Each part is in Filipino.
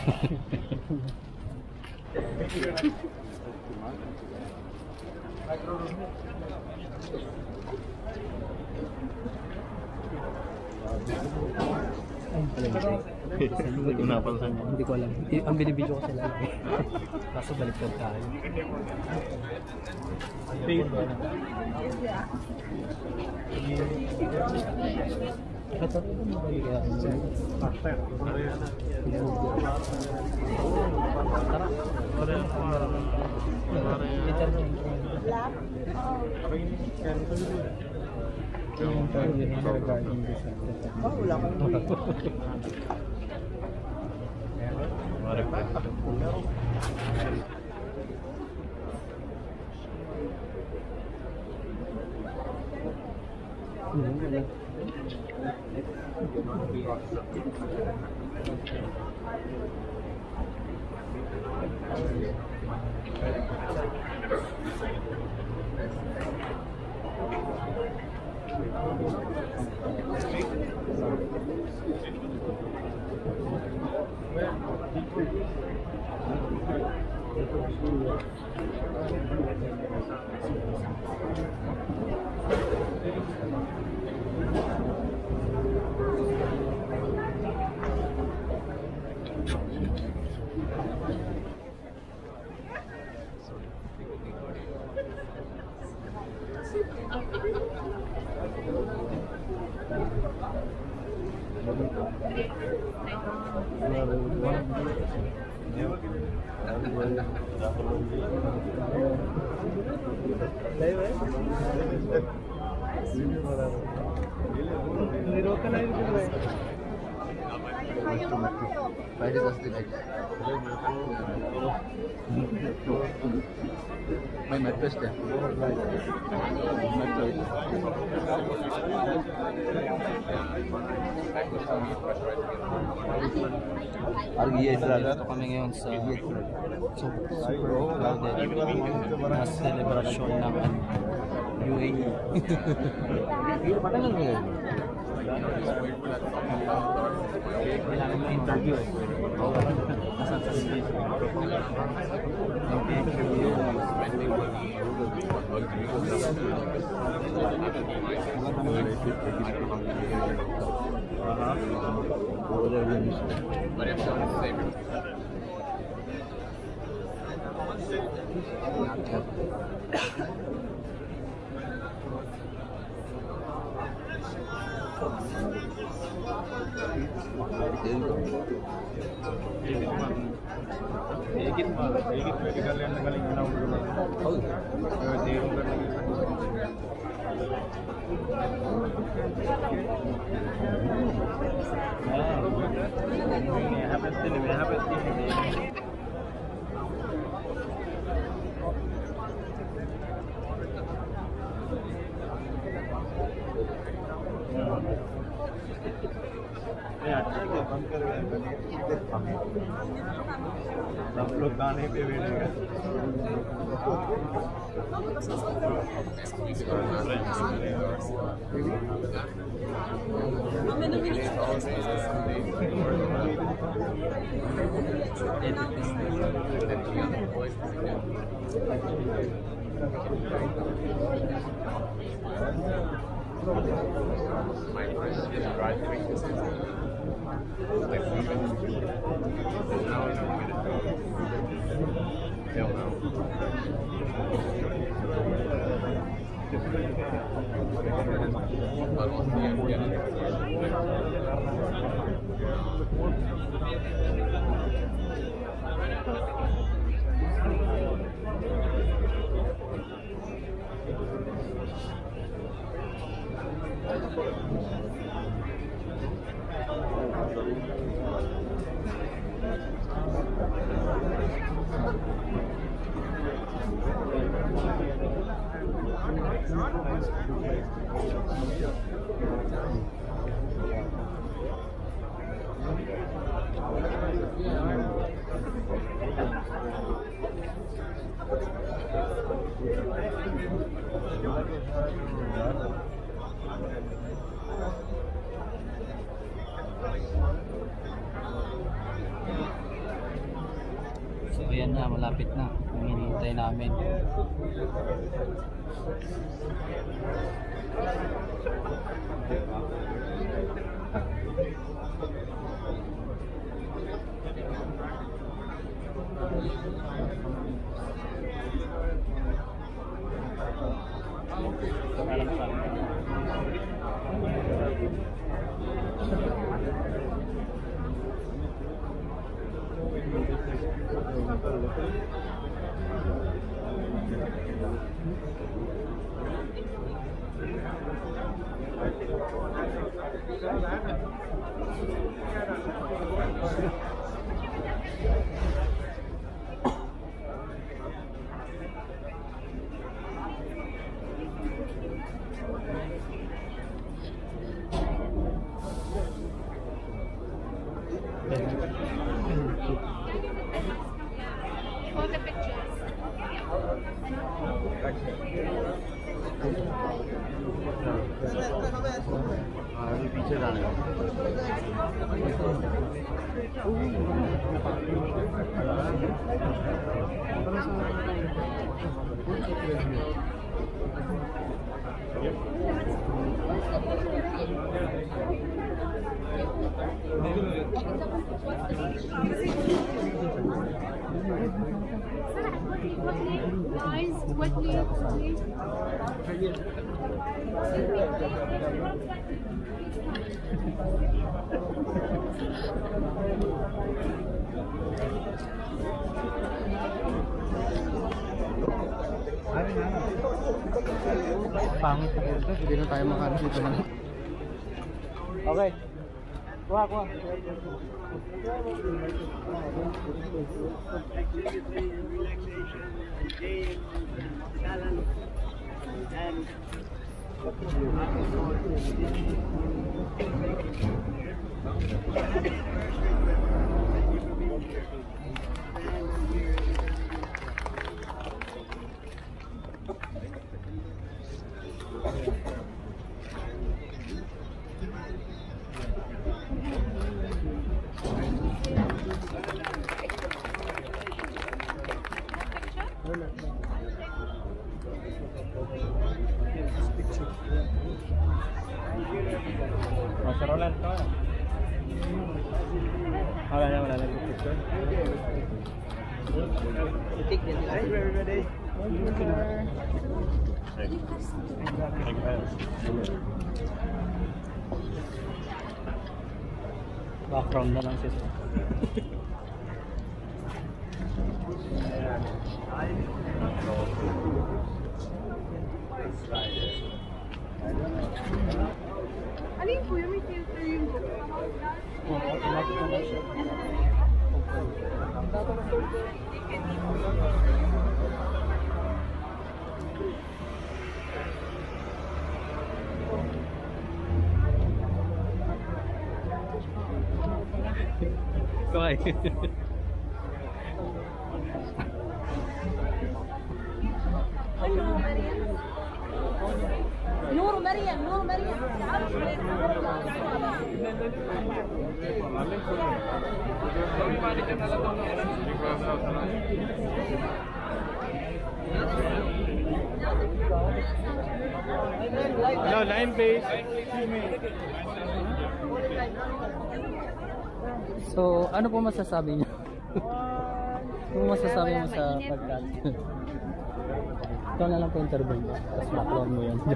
Hindi ko alam. Ang binibidyo ko sa lalaki. Kaso baliktad tayo. Ito rin mo ba yung may mattress ka. Dito kami ngayon sa super crowded na celebration ng UAE. Patagal ngayon. Kailangan mo interview eh. Nasaan sa stage? medical yang galing na ulo. Oh. Zero ka लोग गाने पे बैठे na, malapit na. Yung hinihintay namin. For the pictures. अभी पीछे जाने का Guys, what do you Pangit na ito. Hindi na tayo makaras dito man. Okay. Kuha, kuha. Masarolan ka. Wala na picture. Hey everybody. Background na lang siya. Alin po yung may filter yung book? Automatic na lang siya. Kawai. نور مريم نور مريم No, line please. So, ano po masasabi niyo? Ano masasabi mo sa pagkat? Ikaw na lang po interview mo. Tapos background mo yun.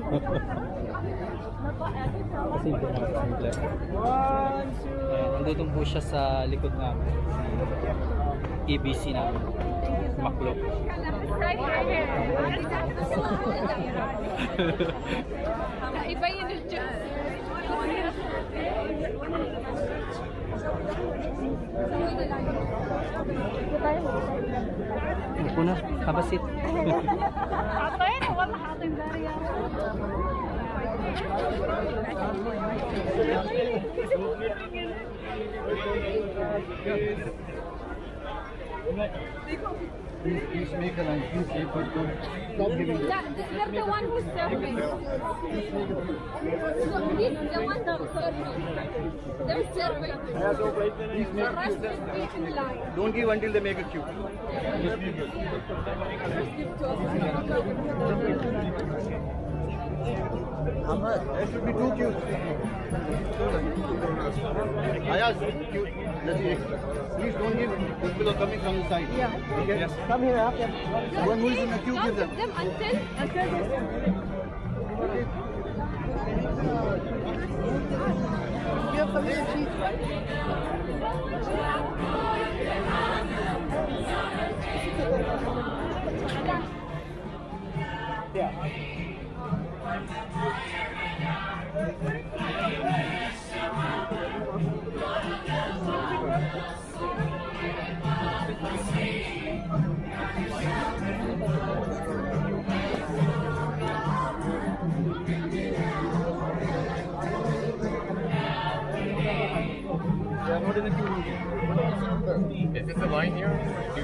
Kasi ito na simple. Nandito po siya sa likod namin. EBC namin. Maklok. Iba yun dyan. Upo na, kabasit. حاطين والله حاطين بارية Please make a line. Please make a line. Stop giving it. They're the one who's serving. No, he's the one who's serving. They're serving. The rest is in line. Don't give until they make a queue. There should be 2 queues. Ayaz, queue. Please don't give people are coming from the side. Yeah. Okay? Yes. Come here, up here. One who is in the queue, Don't give them. give them until they're serving. You have some cheese, right? They are not in the queue. Is this a line here?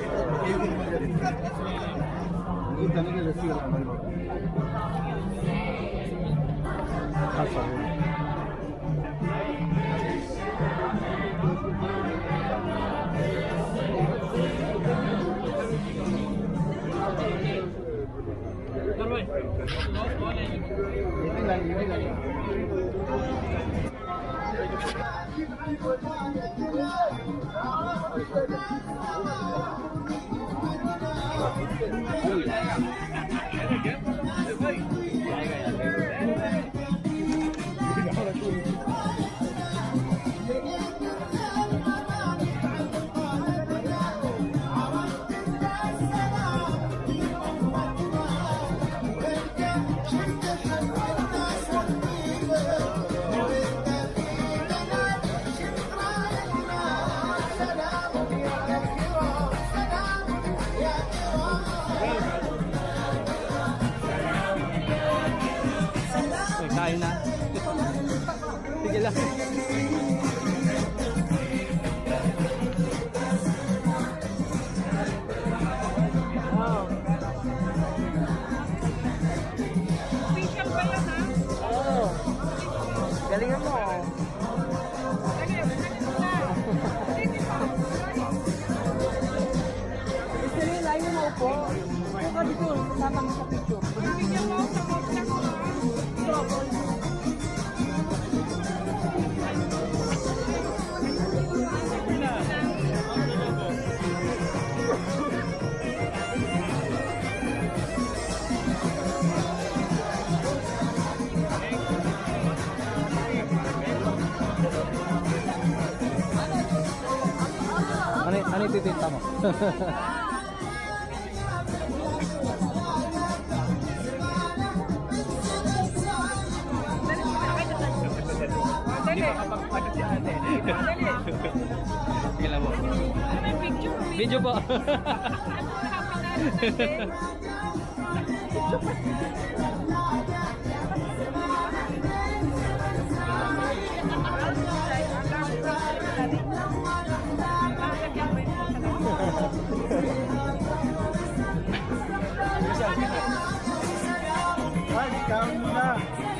Kain na. Sige lang. Official ba yun, ha? Oo. Galingan mo. Sige, sige pa. Gusto nyo lang yung maupo. Kung ka dito, kasama mo sa picture. Bigyan mo sa box ko, ha? Ano ipipinta mo? Sige lang po. May picture. Video po. Ay, count mo na.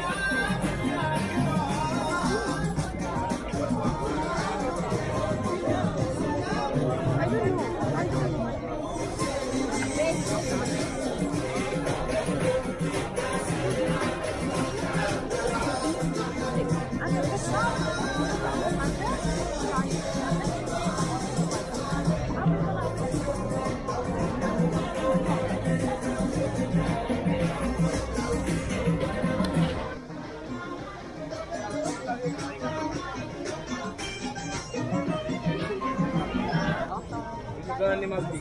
Ikaw ni Magdi.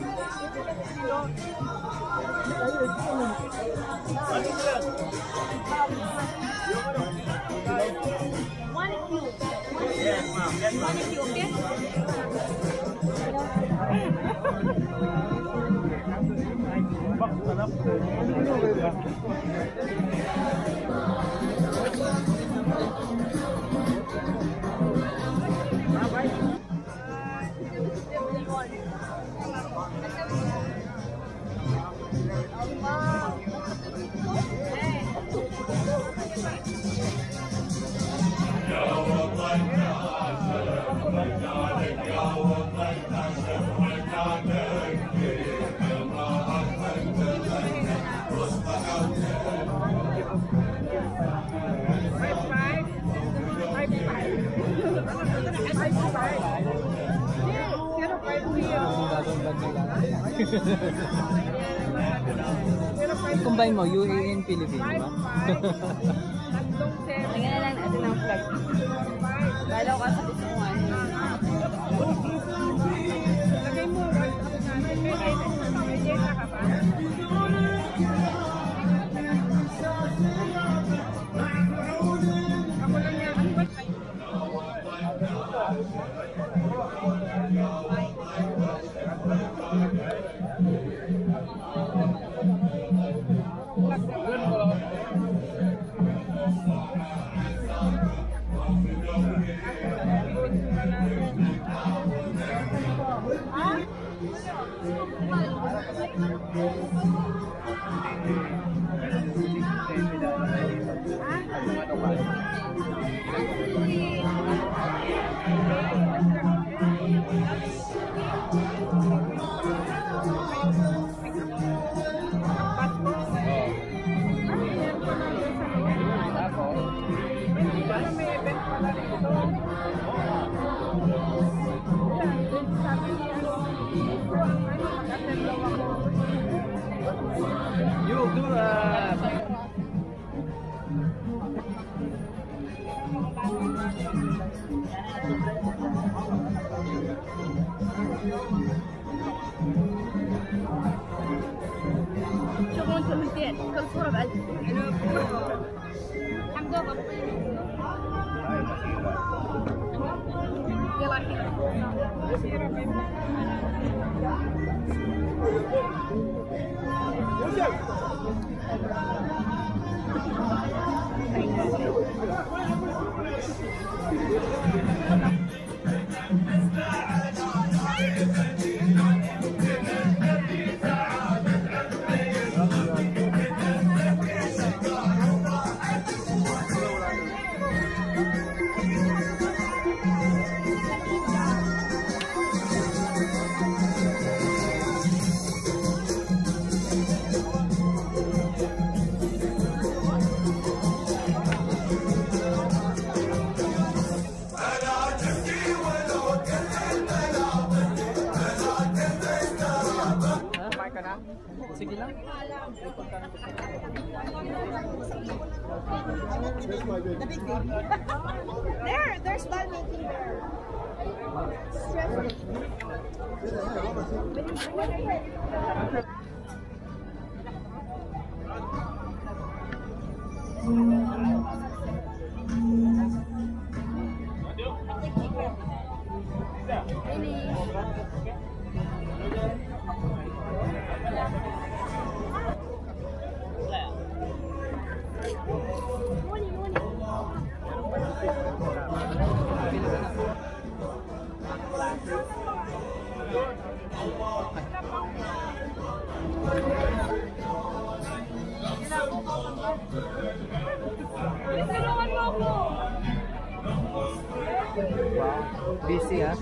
One cube. Yes, ma'am. Yes, ma'am. One cube, okay? Ang gagawin bag nila. I-combine mo, UAE and Philippines, no? Tingnan na lang natin ang flag. Lalo ka sa gusto mo ano. Lagay mo, may data ka ba? Ako lang yan. Ano ba? You do شغل كلمتين كل صورة بألف الحمد لله يلا Sige lang. There's ball making there. Busy, ha?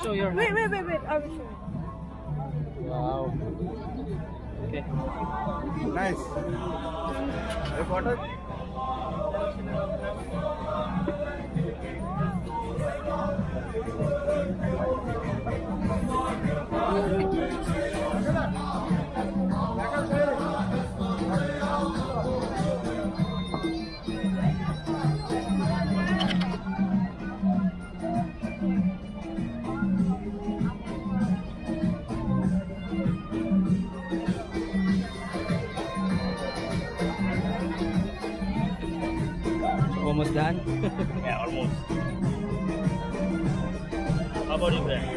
show your Wait, hand. wait, wait, wait. I will show you. Wow. Okay. Nice. Reporter. Almost done. Yeah, almost. How about you, Ben?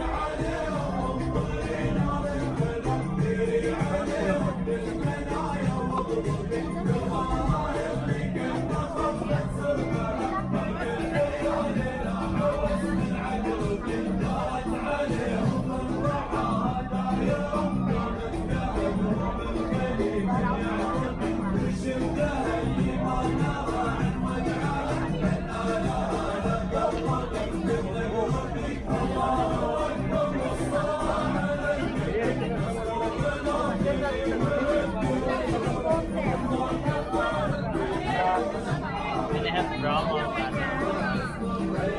And they have drama on that.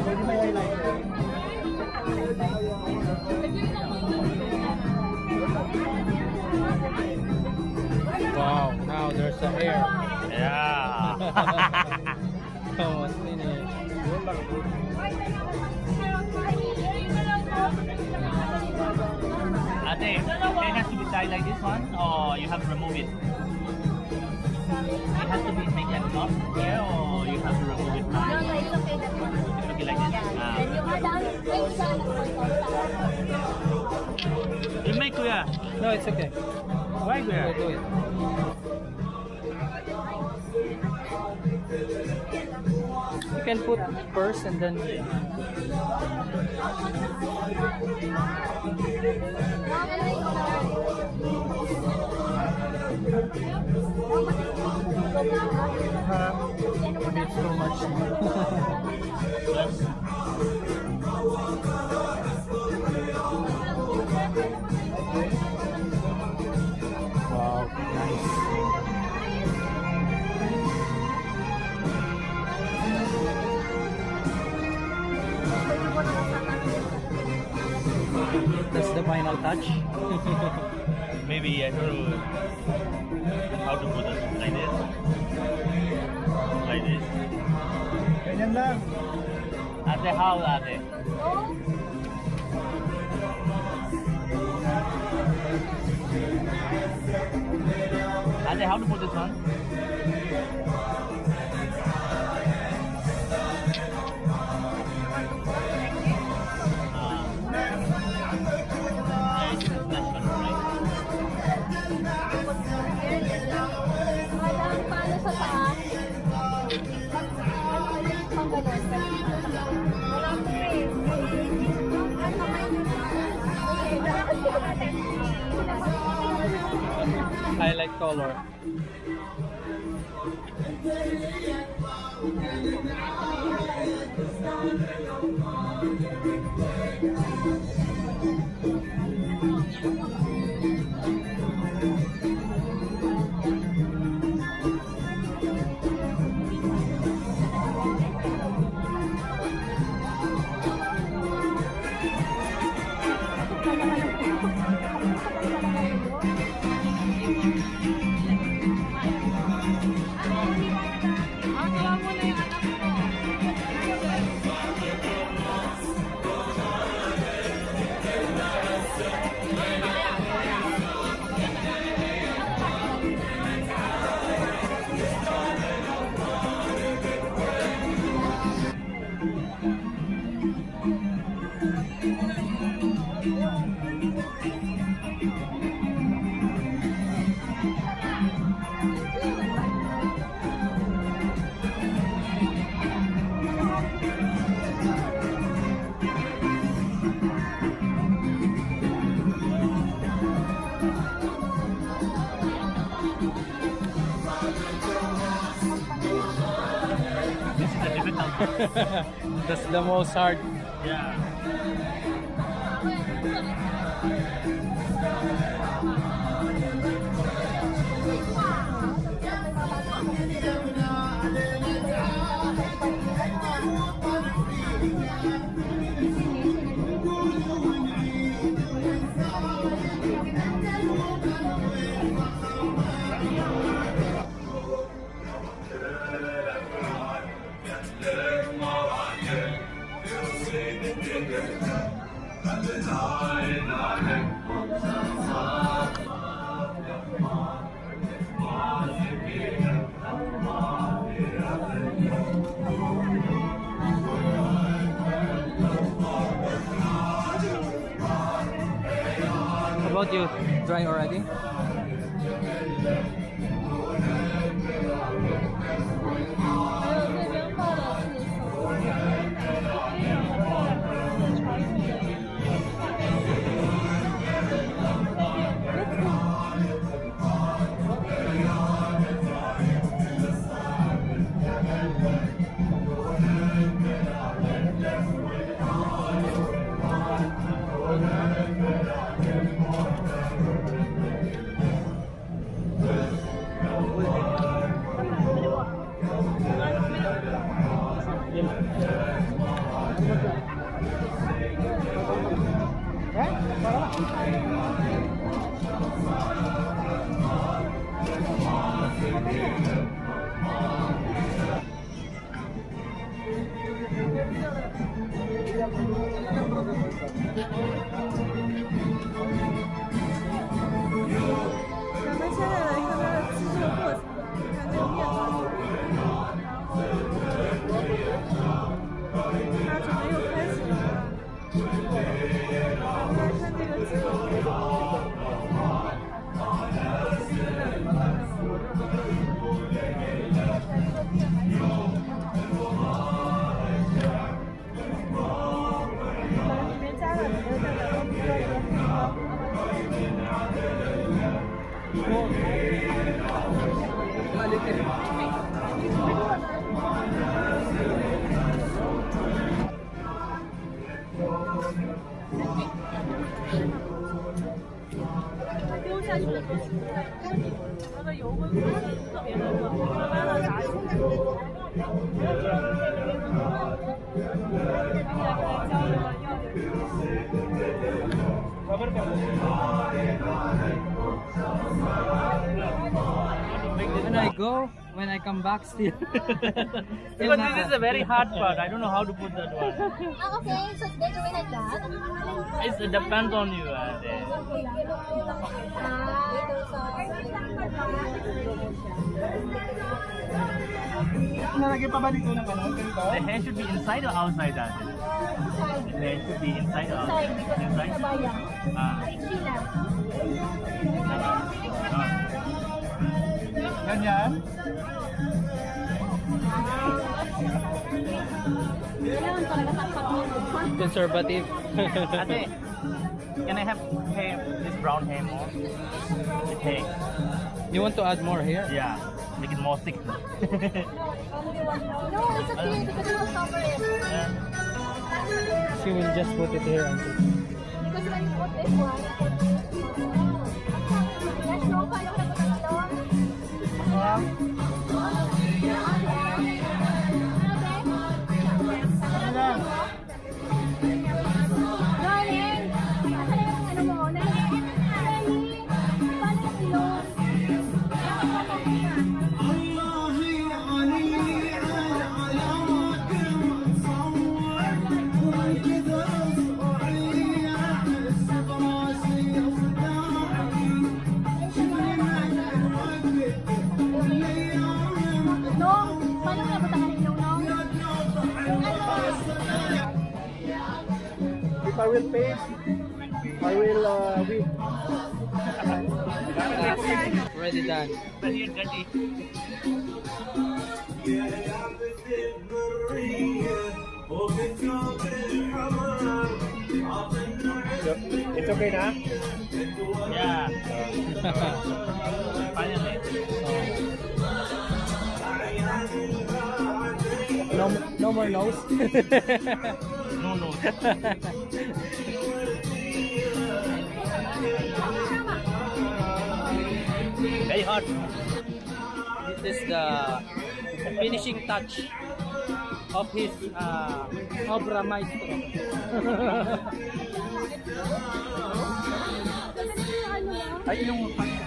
Wow. Now there's a hair. Yeah. Almost finished. Ate, it has to be tied like this one, or you have to remove it? It has to be make like knot here, or you have to remove it? No, no, it's okay. It's okay like this? Then you add on, You make kuya. No, it's okay. Why kuya? Do it. You can put first and then it's too much. Wow, nice. That's the final touch. Maybe I don't know how to put it like this. Like this. Ganyan lang. Ate, how ate? Ate, how to put this one? Madam, paano sa taas? Pang ganun. Highlight color. This is the difficult. That's the most hard. Yeah. How about you? Dry already? When I go, when I come back still. Because this is a very hard part. I don't know how to put that one. Ah, okay, so they're doing like that? It depends on you. The hair should be inside or outside that? The hair should be inside or outside? Inside? Ganyan. Conservative. Ate, can I have hair, this brown hair more? The hair. You want to add more here? Yeah, make it more thick. No, it's okay because it will cover it. She will just put it here. Because when you put this one, there's no paano ka na Darling, asan na yung ano mo? Darling, paano yung ilong? If I will pay, I will win. Ready done. It's okay na? Yeah. Finally. No more nose. No, no. Very hot. This is the finishing touch of his obra maestro. Ay, yung